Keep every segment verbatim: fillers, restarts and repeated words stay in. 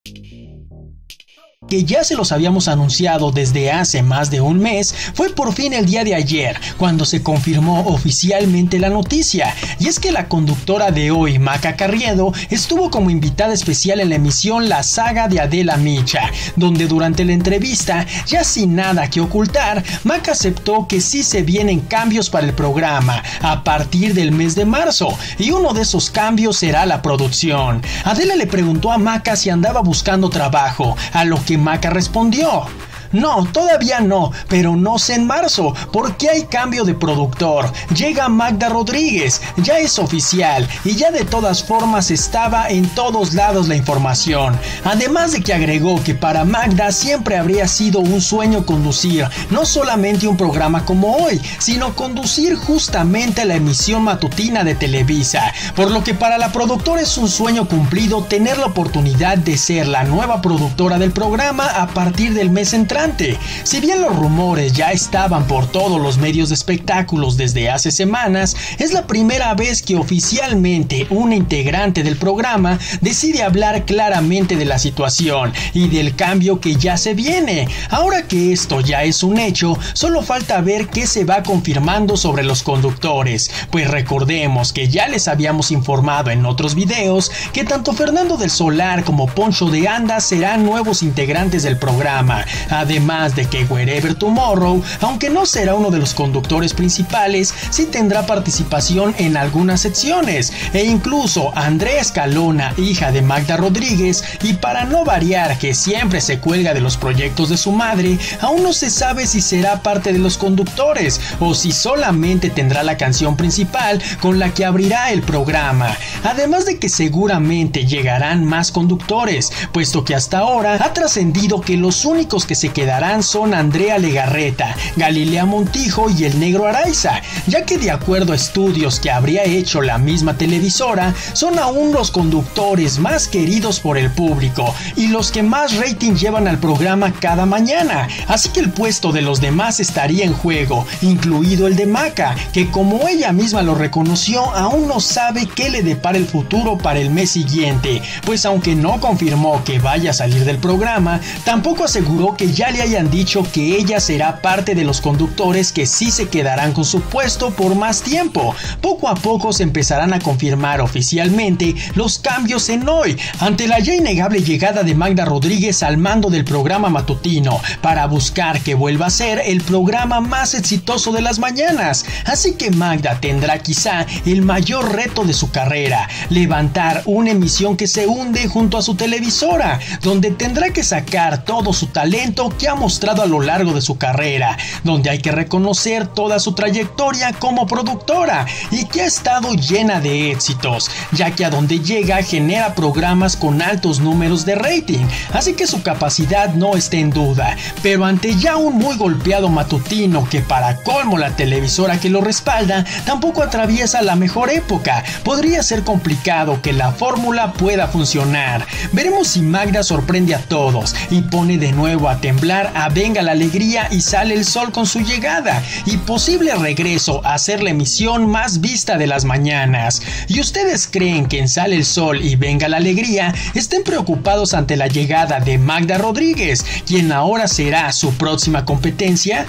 Que ya se los habíamos anunciado desde hace más de un mes, fue por fin el día de ayer cuando se confirmó oficialmente la noticia, y es que la conductora de hoy, Maca Carriedo, estuvo como invitada especial en la emisión La Saga de Adela Micha, donde durante la entrevista, ya sin nada que ocultar, Maca aceptó que sí se vienen cambios para el programa a partir del mes de marzo, y uno de esos cambios será la producción. Adela le preguntó a Maca si andaba buscando trabajo, a lo que Maca respondió: no, todavía no, pero no sé en marzo, porque hay cambio de productor. Llega Magda Rodríguez, ya es oficial, y ya de todas formas estaba en todos lados la información. Además de que agregó que para Magda siempre habría sido un sueño conducir, no solamente un programa como hoy, sino conducir justamente la emisión matutina de Televisa, por lo que para la productora es un sueño cumplido tener la oportunidad de ser la nueva productora del programa a partir del mes entrante. Si bien los rumores ya estaban por todos los medios de espectáculos desde hace semanas, es la primera vez que oficialmente una integrante del programa decide hablar claramente de la situación y del cambio que ya se viene. Ahora que esto ya es un hecho, solo falta ver qué se va confirmando sobre los conductores, pues recordemos que ya les habíamos informado en otros videos que tanto Fernando del Solar como Poncho de Anda serán nuevos integrantes del programa. Además de que Wherever Tomorrow, aunque no será uno de los conductores principales, sí tendrá participación en algunas secciones, e incluso Andrea Escalona, hija de Magda Rodríguez, y para no variar que siempre se cuelga de los proyectos de su madre, aún no se sabe si será parte de los conductores o si solamente tendrá la canción principal con la que abrirá el programa. Además de que seguramente llegarán más conductores, puesto que hasta ahora ha trascendido que los únicos que se quedarán son Andrea Legarreta, Galilea Montijo y el Negro Araiza, ya que de acuerdo a estudios que habría hecho la misma televisora, son aún los conductores más queridos por el público y los que más rating llevan al programa cada mañana, así que el puesto de los demás estaría en juego, incluido el de Maca, que como ella misma lo reconoció, aún no sabe qué le depara el futuro para el mes siguiente, pues aunque no confirmó que vaya a salir del programa, tampoco aseguró que ya le hayan dicho que ella será parte de los conductores que sí se quedarán con su puesto por más tiempo. Poco a poco se empezarán a confirmar oficialmente los cambios en hoy, ante la ya innegable llegada de Magda Rodríguez al mando del programa matutino, para buscar que vuelva a ser el programa más exitoso de las mañanas. Así que Magda tendrá quizá el mayor reto de su carrera, levantar una emisión que se hunde junto a su televisora, donde tendrá que sacar todo su talento que ha mostrado a lo largo de su carrera, donde hay que reconocer toda su trayectoria como productora y que ha estado llena de éxitos, ya que a donde llega genera programas con altos números de rating, así que su capacidad no está en duda. Pero ante ya un muy golpeado matutino que para colmo la televisora que lo respalda tampoco atraviesa la mejor época, podría ser complicado que la fórmula pueda funcionar. Veremos si Magda sorprende a todos y pone de nuevo a temblar a Venga la Alegría y Sale el Sol con su llegada y posible regreso a ser la emisión más vista de las mañanas. ¿Y ustedes creen que en Sale el Sol y Venga la Alegría estén preocupados ante la llegada de Magda Rodríguez, quien ahora será su próxima competencia?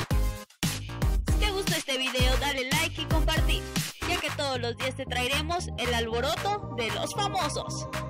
Si te gustó este video, dale like y compartir, ya que todos los días te traeremos el alboroto de los famosos.